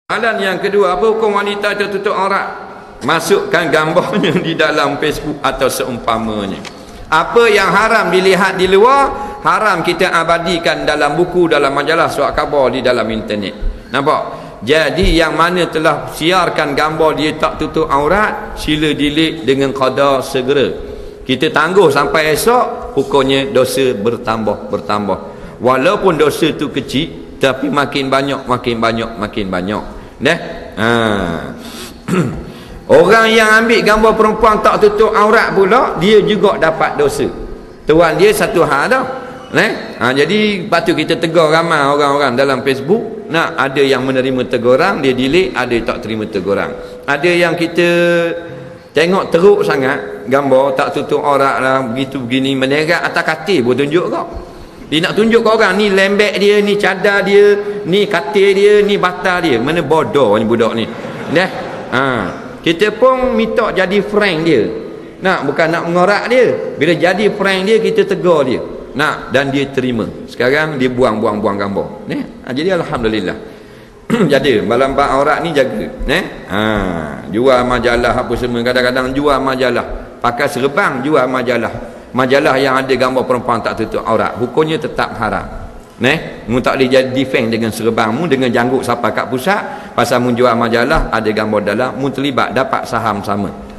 Soalan yang kedua, apa hukum wanita tertutup aurat? Masukkan gambarnya di dalam Facebook atau seumpamanya. Apa yang haram dilihat di luar, haram kita abadikan dalam buku, dalam majalah, surat khabar, di dalam internet. Nampak? Jadi yang mana telah siarkan gambar dia tak tutup aurat, sila delete dengan qada segera. Kita tangguh sampai esok, hukumnya dosa bertambah. Walaupun dosa tu kecil, tapi makin banyak. Orang yang ambil gambar perempuan tak tutup aurat pula, dia juga dapat dosa. Tuan dia satu hal dah. Jadi patut kita tegur ramai orang-orang dalam Facebook. Ada yang menerima teguran, dia delete. Ada yang tak terima teguran. Ada yang kita tengok teruk sangat, gambar tak tutup aurat lah, begitu begini, menerak atas katil pun tunjuk kau. Dia nak tunjuk ke orang, ni lembek dia, ni cadar dia, ni katil dia, ni batal dia. Mana bodoh ni budak ni. Kita pun minta jadi friend dia. Bukan nak mengorak dia. Bila jadi friend dia, kita tegur dia. Dan dia terima. Sekarang dia buang gambar. Jadi alhamdulillah. Jadi malam aurat ni jaga. Jual majalah apa semua, kadang-kadang jual majalah. Pakai serabang jual majalah. Majalah yang ada gambar perempuan tak tutup aurat, hukumnya tetap haram. Mu tak boleh jadi defend dengan serabangmu, dengan janggut sampai kat pusat, pasal mu jual majalah ada gambar dalam, mu terlibat dapat saham sama.